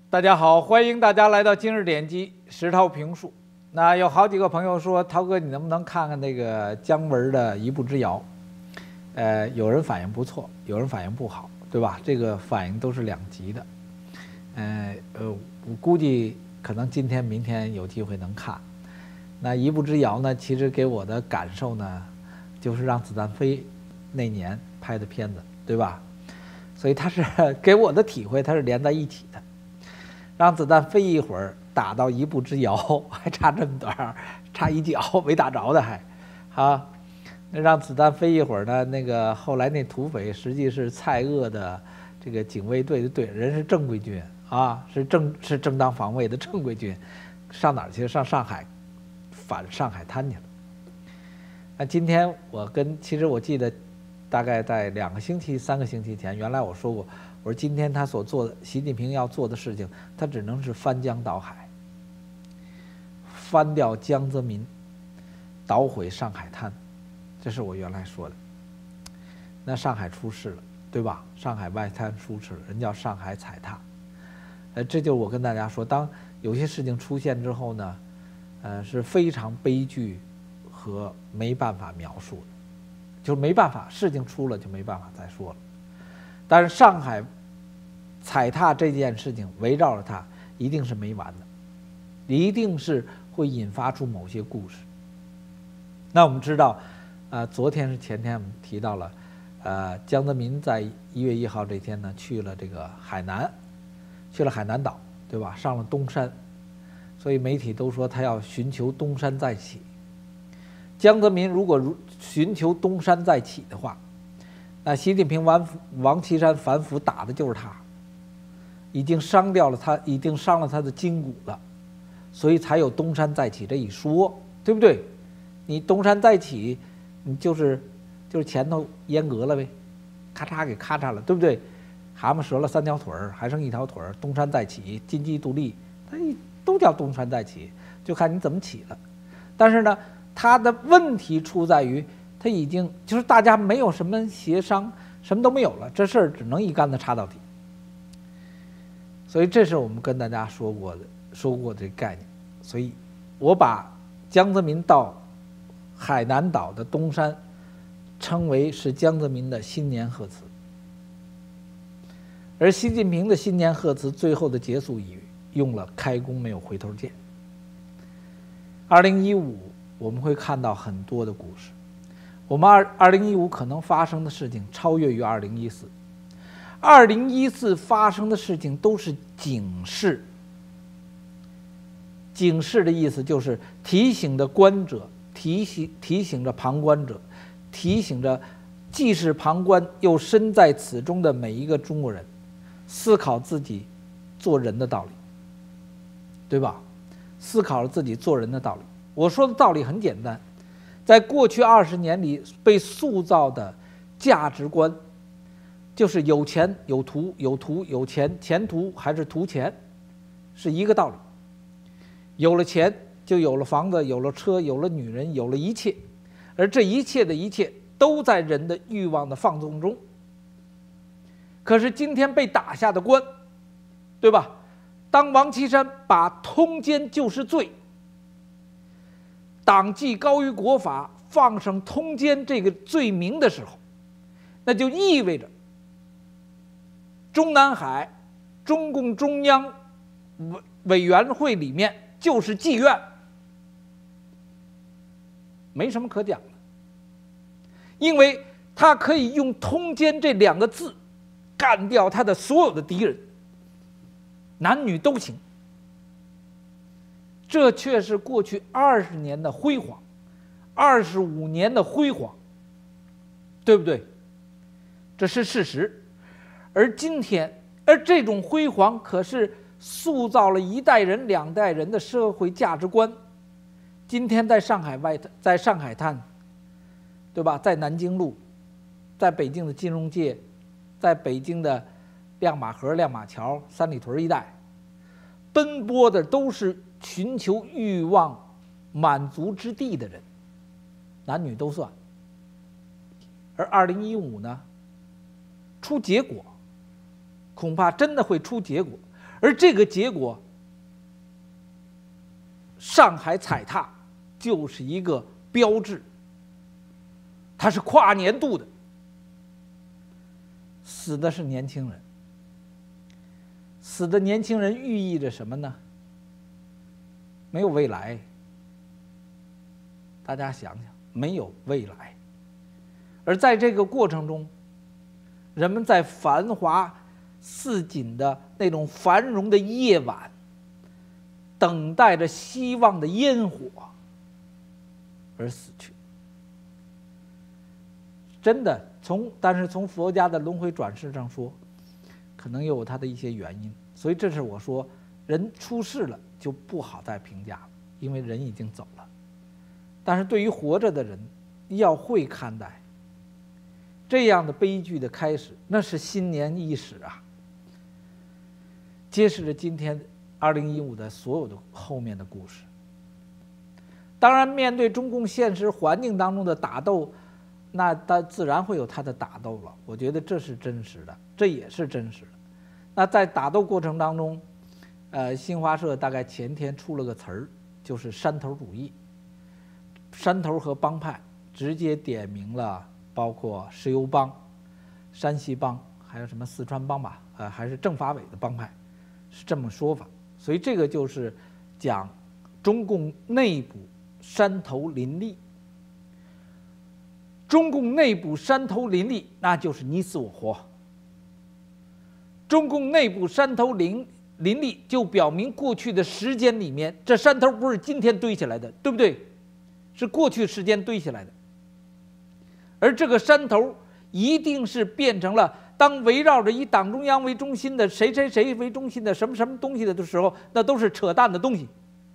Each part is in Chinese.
大家好，欢迎大家来到今日点击石涛评述。那有好几个朋友说，涛哥，你能不能看看那个姜文的《一步之遥》？有人反应不错，有人反应不好，对吧？这个反应都是两极的。我估计可能今天、明天有机会能看。那《一步之遥》呢，其实给我的感受呢，就是让子弹飞那年拍的片子，对吧？所以它是给我的体会，它是连在一起的。让子弹飞一会儿，打到一步之遥，还差这么短，差一脚没打着的还，啊，那让子弹飞一会儿呢？那个后来那土匪实际是蔡锷的这个警卫队的队，人是正规军啊，是正当防卫的正规军，上哪儿去？上上海，反上海滩去了。那今天其实我记得，大概在2个星期、3个星期前，原来我说过。我说今天他所做的，习近平要做的事情，他只能是翻江倒海，翻掉江泽民，捣毁上海滩，这是我原来说的。那上海出事了，对吧？上海外滩出事了，人叫上海踩踏。这就是我跟大家说，当有些事情出现之后呢，是非常悲剧和没办法描述的，就没办法，事情出了就没办法再说了。但是上海踩踏这件事情围绕着它一定是没完的，一定是会引发出某些故事。那我们知道，昨天是前天我们提到了，江泽民在1月1号这天呢去了这个海南，去了海南岛，对吧？上了东山，所以媒体都说他要寻求东山再起。江泽民如果寻求东山再起的话，那习近平王岐山反腐打的就是他，已经伤了他的筋骨了，所以才有东山再起这一说，对不对？你东山再起，你就是前头阉割了呗，咔嚓给咔嚓了，对不对？蛤蟆折了3条腿儿，还剩1条腿儿，东山再起，金鸡独立，它都叫东山再起，就看你怎么起了。但是呢，他的问题出在于。他已经就是大家没有什么协商，什么都没有了，这事儿只能一竿子插到底。所以这是我们跟大家说过的这个概念。所以，我把江泽民到海南岛的东山称为是江泽民的新年贺词，而习近平的新年贺词最后的结束语用了"开弓没有回头箭"。2015我们会看到很多的故事。我们2015可能发生的事情超越于2014发生的事情都是警示。警示的意思就是提醒着观者，提醒着旁观者，提醒着既是旁观又身在此中的每一个中国人，思考自己做人的道理，对吧？思考了自己做人的道理。我说的道理很简单。在过去20年里被塑造的价值观，就是有钱有图，有图有钱，钱图还是图钱，是一个道理。有了钱就有了房子，有了车，有了女人，有了一切，而这一切的一切都在人的欲望的放纵中。可是今天被打下的关，对吧？当王岐山把通奸就是罪，党纪高于国法，放上通奸这个罪名的时候，那就意味着中南海中共中央委员会里面就是妓院，没什么可讲的，因为他可以用通奸这2个字干掉他的所有的敌人，男女都行。这却是过去20年的辉煌，25年的辉煌，对不对？这是事实。而今天，这种辉煌可是塑造了1代人、2代人的社会价值观。今天在上海滩，对吧？在南京路，在北京的金融街，在北京的亮马河、亮马桥、三里屯一带，奔波的都是寻求欲望满足之地的人，男女都算。而2015呢，出结果，恐怕真的会出结果。 而这个结果，上海踩踏就是一个标志，它是跨年度的，死的是年轻人，死的年轻人寓意着什么呢？没有未来。大家想想，没有未来。而在这个过程中，人们在繁华似锦的那种繁荣的夜晚，等待着希望的烟火而死去。真的，但是从佛家的轮回转世上说，可能有它的一些原因。所以这是我说，人出世了就不好再评价了，因为人已经走了。但是对于活着的人，要会看待这样的悲剧的开始，那是新年伊始啊，揭示着今天2015的所有的后面的故事。当然，面对中共现实环境当中的打斗，那它自然会有它的打斗了。我觉得这是真实的，这也是真实的。那在打斗过程当中，新华社大概前天出了个词儿，就是山头主义。山头和帮派直接点名了，包括石油帮、山西帮，还有什么四川帮吧，还是政法委的帮派，是这么说法。所以这个就是讲中共内部山头林立。中共内部山头林立，那就是你死我活。中共内部山头林立，就表明过去的时间里面，这山头不是今天堆起来的，对不对？是过去时间堆起来的。而这个山头一定是变成了，当围绕着以党中央为中心的谁谁谁为中心的什么什么东西的时候，那都是扯淡的东西。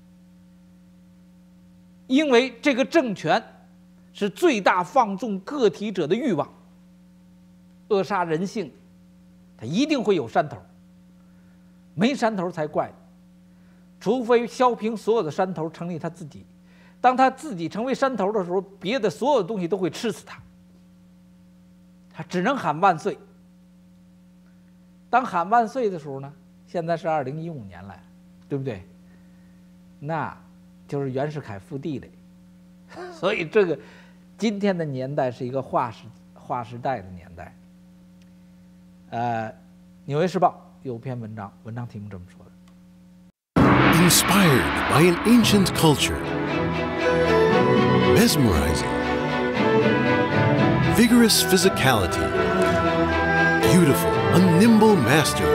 因为这个政权是最大放纵个体者的欲望，扼杀人性，它一定会有山头，没山头才怪。除非削平所有的山头，成立他自己。当他自己成为山头的时候，别的所有的东西都会吃死他，他只能喊万岁。当喊万岁的时候呢，现在是2015年了，对不对？那就是袁世凯复帝了。所以这个今天的年代是一个划时代的年代。纽约时报有篇文章题目这么说的 ：Inspired by an ancient culture, mesmerizing, vigorous physicality, beautiful, nimble mastery.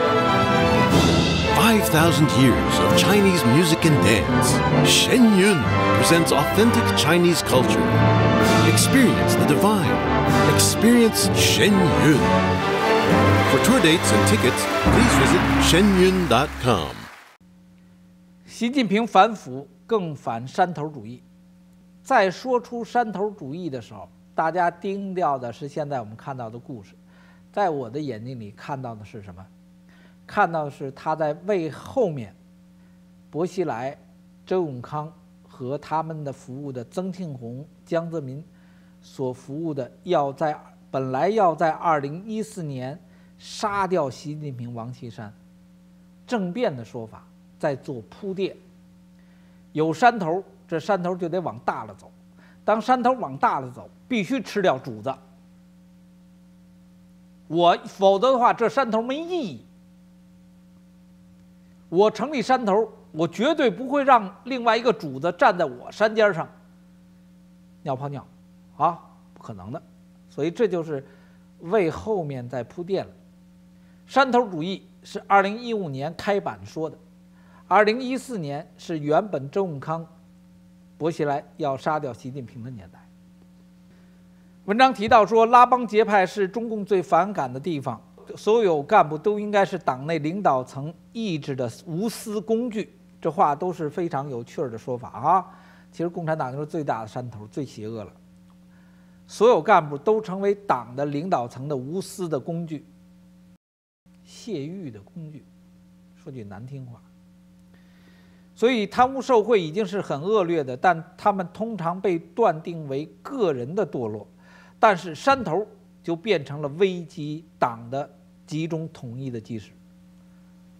5,000 years of Chinese music and dance. Shen Yun presents authentic Chinese culture. Experience the divine. Experience Shen Yun. For tour dates and tickets, please visit shenyun.com. 习近平反腐更反山头主义。在说出山头主义的时候，大家盯掉的是现在我们看到的故事。在我的眼睛里看到的是什么？看到的是他在为后面薄熙来、周永康和他们的服务的曾庆红、江泽民所服务的，本来要在2014年杀掉习近平、王岐山，政变的说法在做铺垫。有山头，这山头就得往大了走。当山头往大了走，必须吃掉主子。否则的话，这山头没意义。我成立山头，我绝对不会让另外一个主子站在我山尖上尿泡尿，啊，不可能的。所以这就是为后面在铺垫了。山头主义是2015年开版说的，2014年是原本周永康、薄熙来要杀掉习近平的年代。文章提到说，拉帮结派是中共最反感的地方，所有干部都应该是党内领导层意志的无私工具。这话都是非常有趣的说法啊！其实共产党就是最大的山头，最邪恶了。所有干部都成为党的领导层的无私的工具，泄欲的工具。说句难听话。所以贪污受贿已经是很恶劣的，但他们通常被断定为个人的堕落。但是山头就变成了危及党的集中统一的基石。对，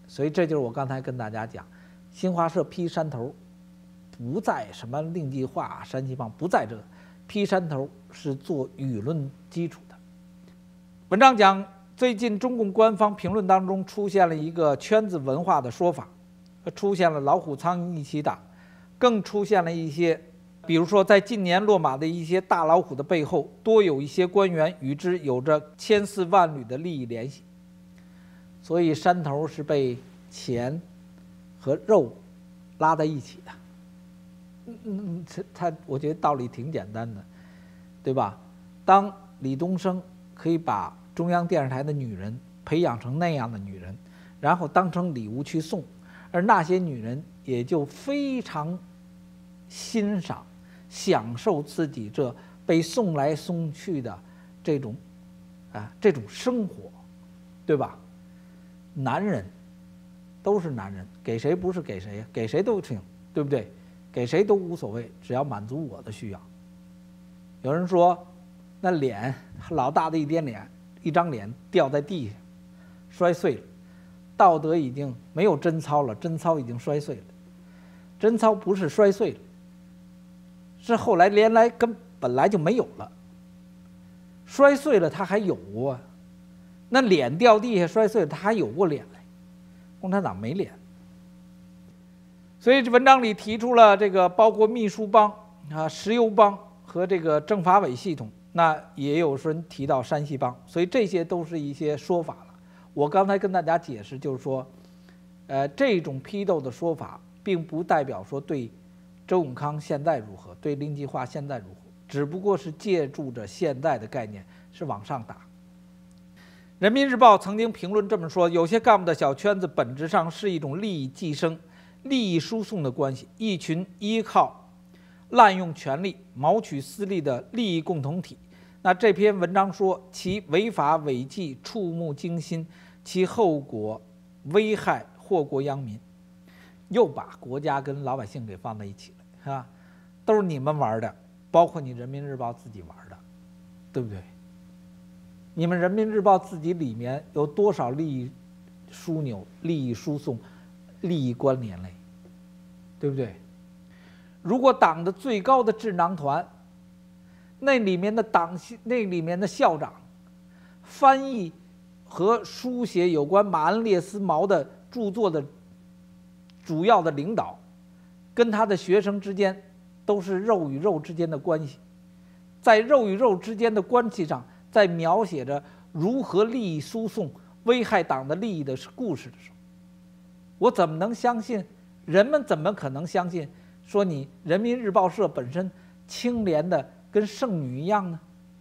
所以这就是我刚才跟大家讲，新华社批山头，不在什么令计划、山西帮，不在这个批山头是做舆论基础的。文章讲，最近中共官方评论当中出现了一个圈子文化的说法，出现了老虎苍蝇一起打，更出现了一些，比如说在近年落马的一些大老虎的背后，多有一些官员与之有着千丝万缕的利益联系。所以山头是被钱和肉拉在一起的。我觉得道理挺简单的，对吧？当李东生可以把中央电视台的女人培养成那样的女人，然后当成礼物去送，而那些女人也就非常欣赏、享受自己这被送来送去的这种生活，对吧？男人都是男人，给谁不是给谁呀？给谁都行，对不对？给谁都无所谓，只要满足我的需要。有人说，那脸老大的一张脸掉在地上，摔碎了，道德已经没有贞操了，贞操已经摔碎了。贞操不是摔碎了，是后来本来就没有了。摔碎了它还有啊，那脸掉地下摔碎了，它还有过脸来。共产党没脸。所以这文章里提出了这个包括秘书帮石油帮和这个政法委系统，那也有人提到山西帮，所以这些都是一些说法了。我刚才跟大家解释，就是说，这种批斗的说法，并不代表说对周永康现在如何，对令计划现在如何，只不过是借助着现在的概念是往上打。人民日报曾经评论这么说：有些干部的小圈子本质上是一种利益寄生、利益输送的关系，一群依靠滥用权力、谋取私利的利益共同体。那这篇文章说，其违法违纪触目惊心，其后果危害祸国殃民，又把国家跟老百姓给放在一起了，是吧？都是你们玩的，包括你人民日报自己玩的，对不对？你们人民日报自己里面有多少利益枢纽、利益输送、利益关联嘞？对不对？如果党的最高的智囊团，那里面的校长翻译和书写有关马恩列斯毛的著作的主要的领导，跟他的学生之间都是肉与肉之间的关系，在肉与肉之间的关系上，在描写着如何利益输送、危害党的利益的故事的时候，我怎么能相信？人们怎么可能相信说你人民日报社本身清廉的跟圣女一样呢？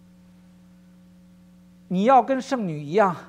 你要跟圣女一样，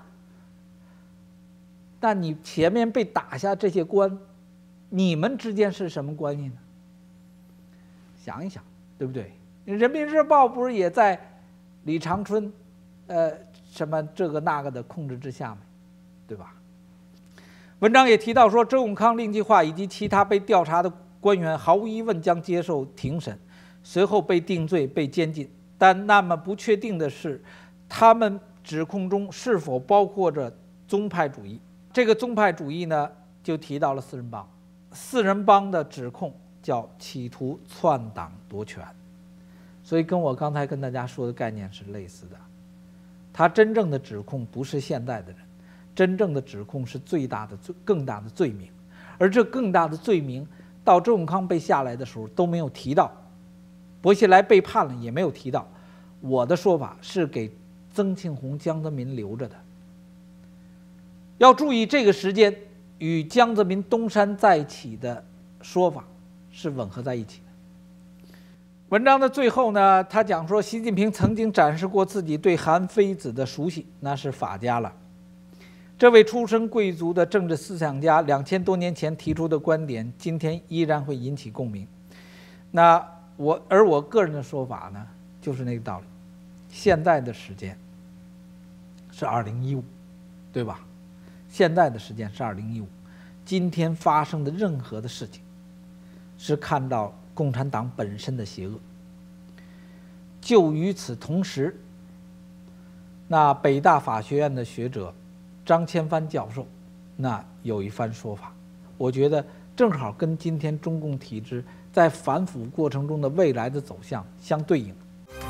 那你前面被打下这些官，你们之间是什么关系呢？想一想，对不对？人民日报不是也在李长春什么这个那个的控制之下吗？对吧？文章也提到说，周永康、令计划以及其他被调查的官员毫无疑问将接受庭审，随后被定罪、被监禁。但那么不确定的是，他们指控中是否包括着宗派主义？这个宗派主义呢，就提到了四人帮。四人帮的指控叫企图篡党夺权，所以跟我刚才跟大家说的概念是类似的。他真正的指控不是现在的人，真正的指控是更大的罪名，而这更大的罪名到周永康被下来的时候都没有提到，薄熙来被判了也没有提到。我的说法是给曾庆红、江泽民留着的。要注意，这个时间与江泽民东山再起的说法是吻合在一起的。文章的最后呢，他讲说，习近平曾经展示过自己对韩非子的熟悉，那是法家了。这位出身贵族的政治思想家2000多年前提出的观点，今天依然会引起共鸣。那我个人的说法呢，就是那个道理。现在的时间是2015，对吧？现在的时间是2015，今天发生的任何的事情，是看到共产党本身的邪恶。就与此同时，那北大法学院的学者张千帆教授， 那有一番说法，我觉得正好跟今天中共体制在反腐过程中的未来的走向相对应。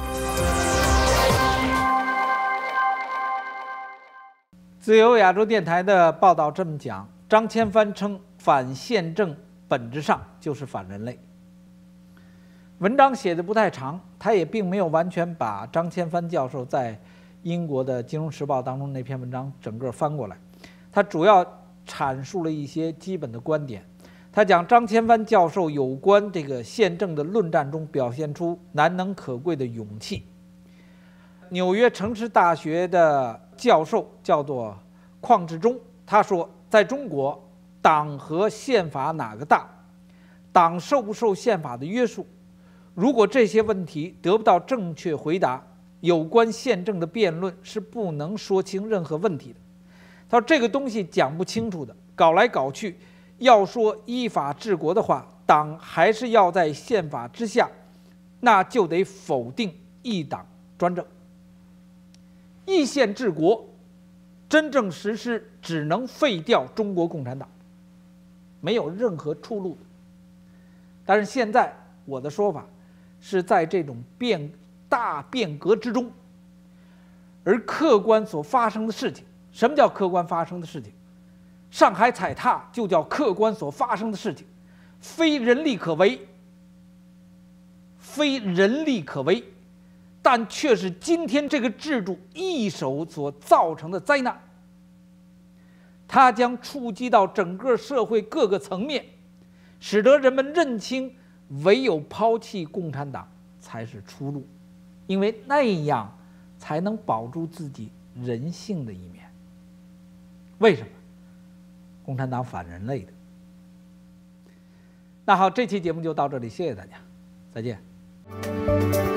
自由亚洲电台的报道这么讲，张千帆称反宪政本质上就是反人类。文章写的不太长，他也并没有完全把张千帆教授在英国的《金融时报》当中那篇文章整个翻过来，他主要阐述了一些基本的观点。他讲张千帆教授有关这个宪政的论战中表现出难能可贵的勇气。纽约城市大学的教授叫做邝志忠，他说，在中国，党和宪法哪个大？党受不受宪法的约束？如果这些问题得不到正确回答，有关宪政的辩论是不能说清任何问题的。他说这个东西讲不清楚的，搞来搞去，要说依法治国的话，党还是要在宪法之下，那就得否定一党专政。一宪治国真正实施只能废掉中国共产党，没有任何出路。但是现在我的说法是在这种大变革之中，而客观所发生的事情，什么叫客观发生的事情？上海踩踏就叫客观所发生的事情，非人力可为，但却是今天这个制度一手所造成的灾难。它将触及到整个社会各个层面，使得人们认清唯有抛弃共产党才是出路，因为那样才能保住自己人性的一面。为什么？共产党反人类的。那好，这期节目就到这里，谢谢大家，再见。